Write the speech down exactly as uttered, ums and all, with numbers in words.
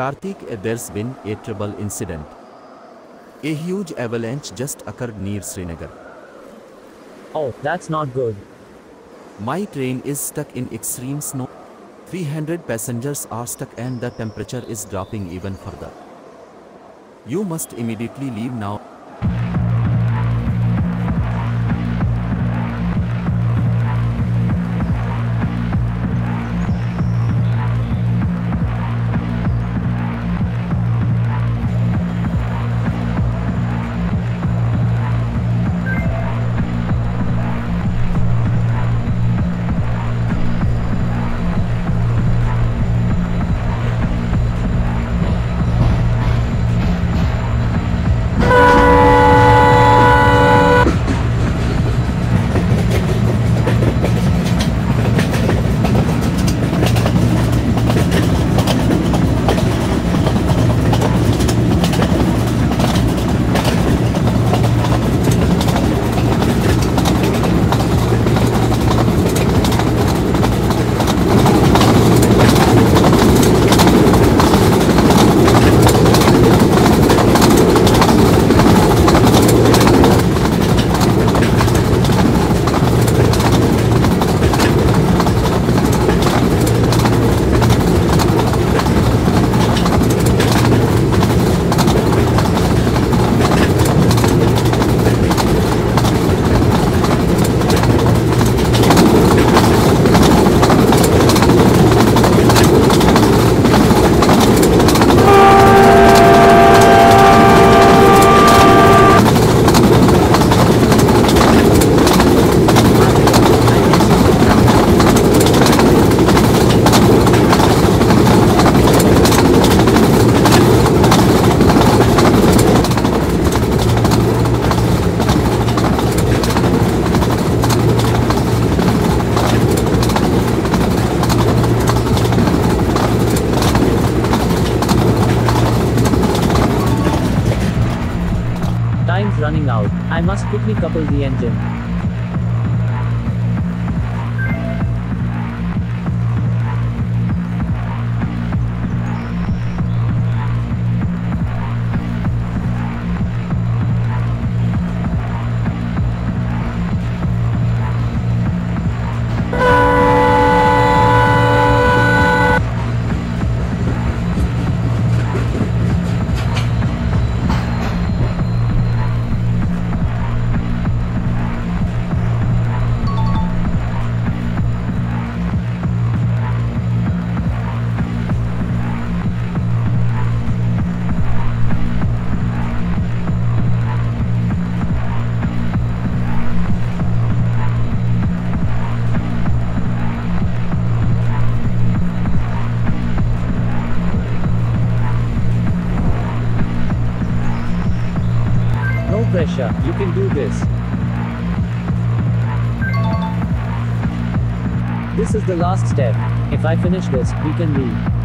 Karthik, uh, there's been a trouble incident. A huge avalanche just occurred near Srinagar. Oh, that's not good. My train is stuck in extreme snow. three hundred passengers are stuck and the temperature is dropping even further. You must immediately leave now. Time's running out. I must quickly couple the engine. No pressure, you can do this. This is the last step. If I finish this, we can leave.